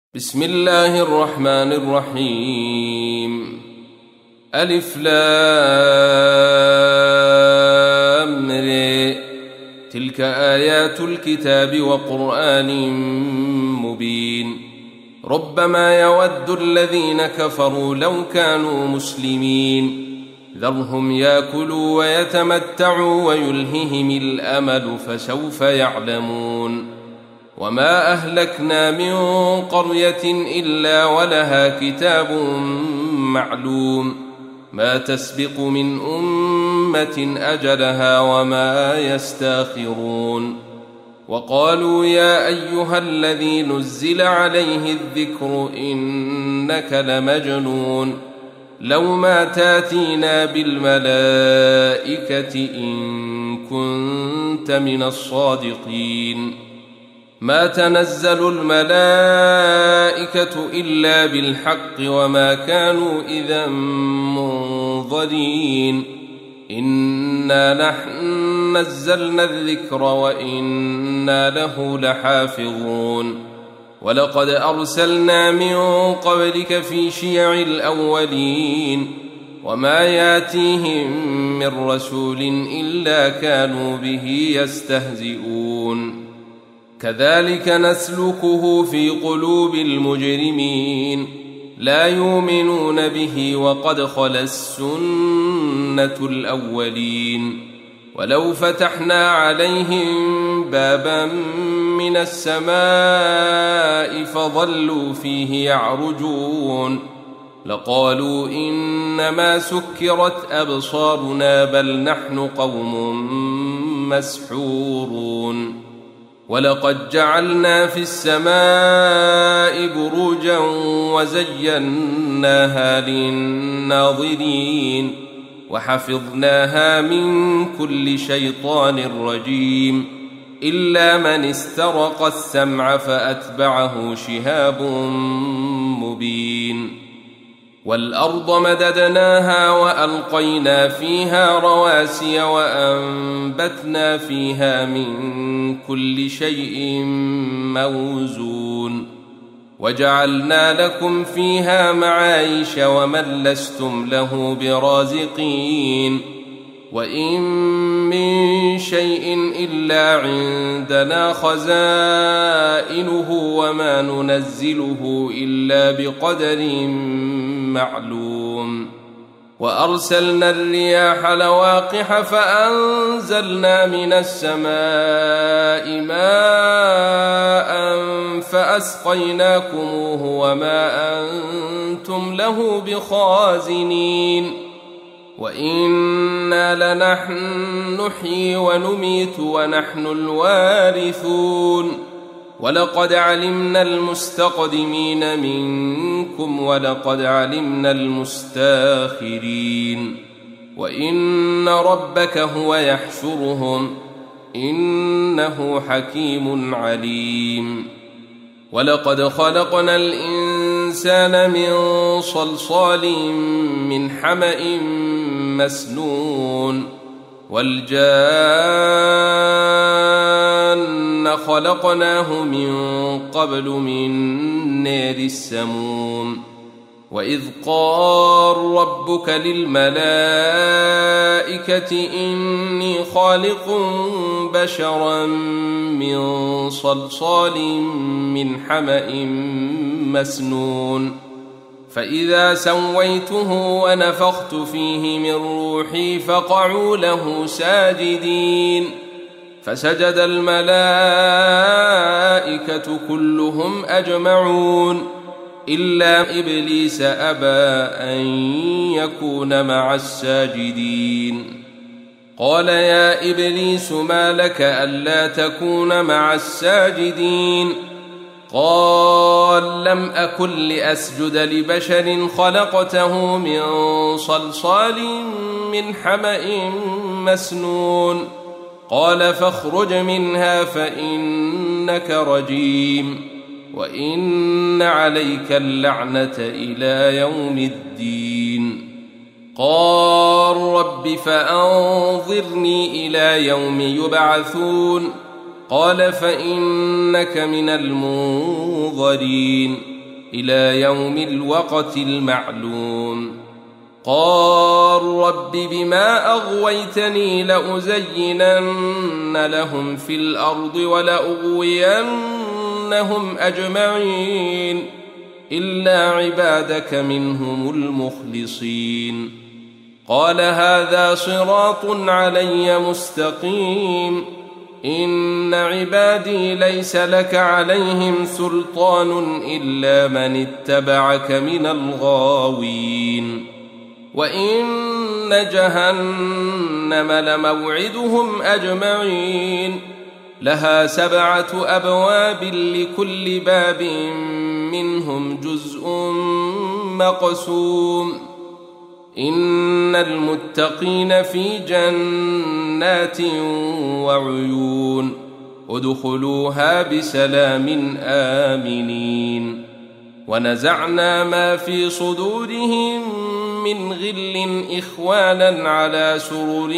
بسم الله الرحمن الرحيم. ألف لام ر. تلك آيات الكتاب وقرآن مبين. ربما يود الذين كفروا لو كانوا مسلمين. ذرهم يأكلوا ويتمتعوا ويلههم الأمل فسوف يعلمون. وما أهلكنا من قرية إلا ولها كتاب معلوم ما تسبق من أمة أجلها وما يستاخرون. وقالوا يا أيها الذي نزل عليه الذكر إنك لمجنون لو ما تاتينا بالملائكة إن كنت من الصادقين. ما تنزل الملائكة إلا بالحق وما كانوا إذا منظرين. إنا نحن نزلنا الذكر وإنا له لحافظون. ولقد أرسلنا من قبلك في شيع الأولين وما ياتيهم من رسول إلا كانوا به يستهزئون. كذلك نسلكه في قلوب المجرمين لا يؤمنون به وقد خلت السنة الأولين. ولو فتحنا عليهم بابا من السماء فظلوا فيه يعرجون لقالوا إنما سكرت أبصارنا بل نحن قوم مسحورون. ولقد جعلنا في السماء بروجا وزيناها للناظرين وحفظناها من كل شيطان رجيم إلا من استرق السمع فأتبعه شهاب مبين. والأرض مددناها وألقينا فيها رواسي وأنبتنا فيها من كل شيء موزون وجعلنا لكم فيها معايش ومن لستم له برازقين. وإن من شيء إلا عندنا خزائنه وما ننزله إلا بقدر معلوم. وأرسلنا الرياح لواقح فأنزلنا من السماء ماء فأسقيناكموه وما أنتم له بخازنين. وإنا لنحن نحيي ونميت ونحن الوارثون. ولقد علمنا المستقدمين منكم ولقد علمنا المستاخرين. وإن ربك هو يحشرهم إنه حكيم عليم. ولقد خلقنا الإنسان من صلصال من حمأ مسنون. والجان خلقناه من قبل من نار السموم. وإذ قال ربك للملائكة إني خالق بشرا من صلصال من حمأ مسنون فإذا سويته ونفخت فيه من روحي فقعوا له ساجدين. فسجد الملائكة كلهم أجمعون إلا إبليس أبى أن يكون مع الساجدين. قال يا إبليس ما لك ألا تكون مع الساجدين؟ قال لم أكن لأسجد لبشر خلقته من صلصال من حمأ مسنون. قال فاخرج منها فإنك رجيم وإن عليك اللعنة إلى يوم الدين. قال رب فأنظرني إلى يوم يبعثون. قال فإنك من المنظرين إلى يوم الوقت المعلوم. قال رب بما أغويتني لأزينن لهم في الأرض ولأغوينهم أجمعين إلا عبادك منهم المخلصين. قال هذا صراط علي مستقيم إن عبادي ليس لك عليهم سلطان إلا من اتبعك من الغاوين. وإن جهنم لموعدهم أجمعين لها 7 أبواب لكل باب منهم جزء مقسوم. إن المتقين في جنات وعيون ادخلوها بسلام آمنين. ونزعنا ما في صدورهم من غل إخوانا على سرر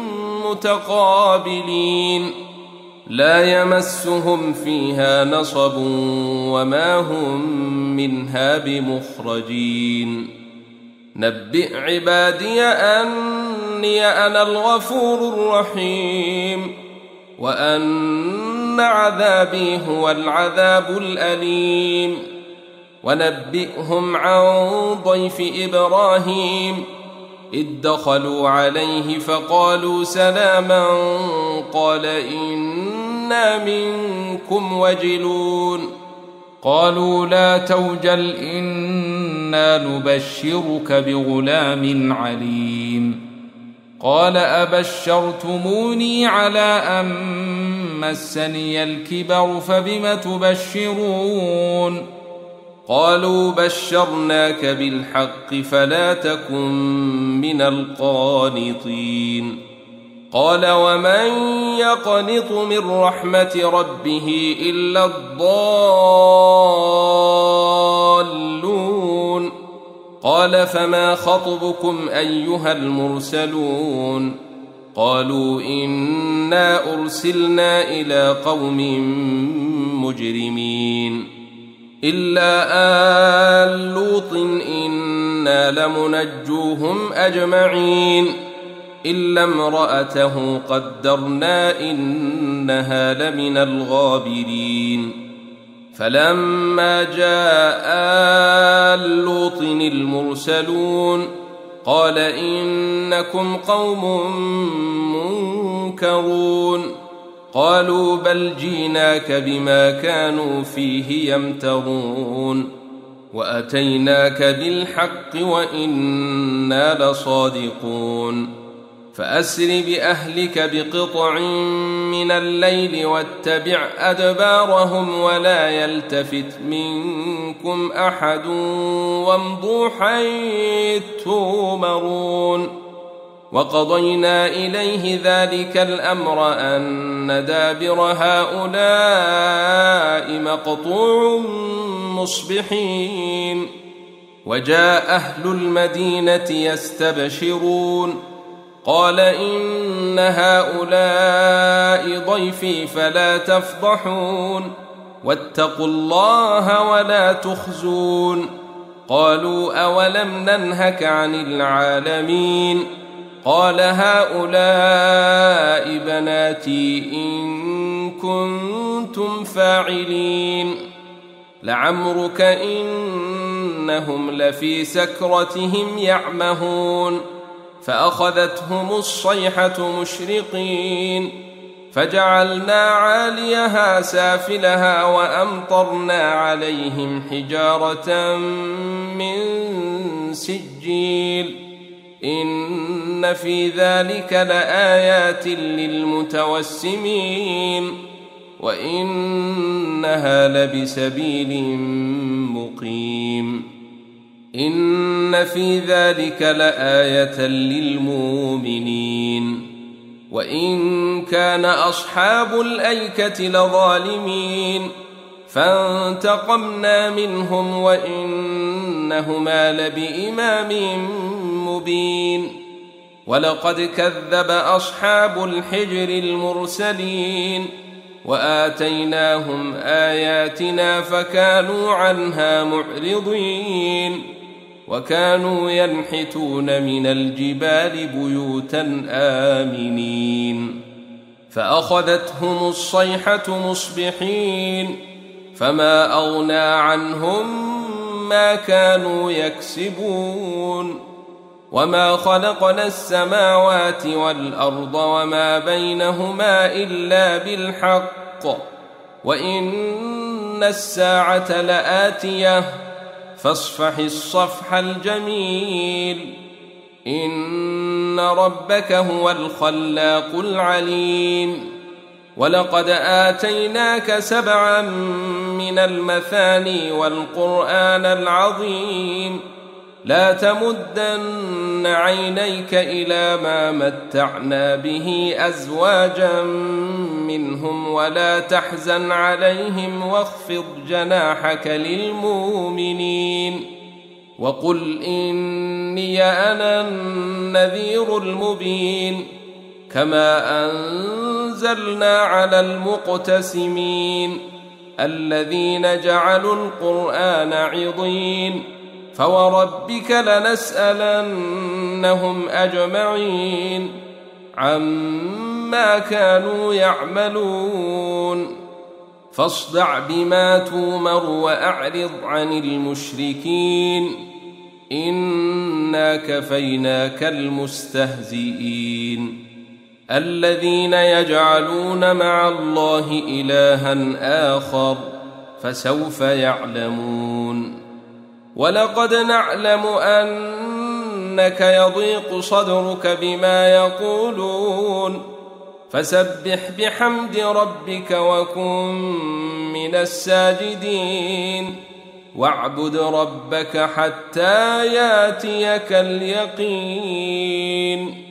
متقابلين لا يمسهم فيها نصب وما هم منها بمخرجين. نبئ عبادي أني أنا الغفور الرحيم وأن عذابي هو العذاب الأليم. ونبئهم عن ضيف إبراهيم إذ دخلوا عليه فقالوا سلاما قال إنا منكم وجلون. قالوا لا توجل إنا نبشرك بغلام عليم. قال أبشرتموني على أن مسني الكبر فبم تبشرون. قالوا بشرناك بالحق فلا تكن من القانطين. قال ومن يقنط من رحمة ربه إلا الضالون. قال فما خطبكم أيها المرسلون؟ قالوا إنا أرسلنا إلى قوم مجرمين إلا آل لوط إنا لمنجوهم أجمعين إلا امرأته قدرنا إنها لمن الغابرين. فلما جاء آل لوط المرسلون قال إنكم قوم منكرون. قالوا بل جيناك بما كانوا فيه يمترون وأتيناك بالحق وإنا لصادقون. فأسر بأهلك بقطع من الليل واتبع أدبارهم ولا يلتفت منكم أحد وامضوا حيث تؤمرون. وقضينا إليه ذلك الأمر أن دابر هؤلاء مقطوع مصبحين. وجاء أهل المدينة يستبشرون قال إن هؤلاء ضيفي فلا تفضحون واتقوا الله ولا تخزون. قالوا أولم ننهك عن العالمين؟ قال هؤلاء بناتي إن كنتم فاعلين. لعمرك إنهم لفي سكرتهم يعمهون. فأخذتهم الصيحة مشرقين فجعلنا عاليها سافلها وأمطرنا عليهم حجارة من سجيل إن في ذلك لآيات للمتوسمين وإنها لبسبيل مقيم. إن في ذلك لآية للمؤمنين. وإن كان أصحاب الأيكة لظالمين فانتقمنا منهم وإنهما لبإمام مبين. ولقد كذب أصحاب الحجر المرسلين وآتيناهم آياتنا فكانوا عنها معرضين وكانوا ينحتون من الجبال بيوتا آمنين فأخذتهم الصيحة مصبحين فما أغنى عنهم ما كانوا يكسبون وما خلقنا السماوات والأرض وما بينهما إلا بالحق وإن الساعة لآتية فاصفح الصفح الجميل إن ربك هو الخلاق العليم ولقد آتيناك 7 من المثاني والقرآن العظيم لا تمدن عينيك إلى ما متعنا به أزواجا منهم ولا تحزن عليهم واخفض جناحك للمؤمنين وقل إني أنا النذير المبين كما أنزلنا على المقتسمين الذين جعلوا القرآن عضين فوربك لنسألنهم أجمعين عما كانوا يعملون فاصدع بما تومر وأعرض عن المشركين إنا كفيناك المستهزئين الذين يجعلون مع الله إلها آخر فسوف يعلمون ولقد نعلم أنك يضيق صدرك بما يقولون فسبح بحمد ربك وكن من الساجدين واعبد ربك حتى ياتيك اليقين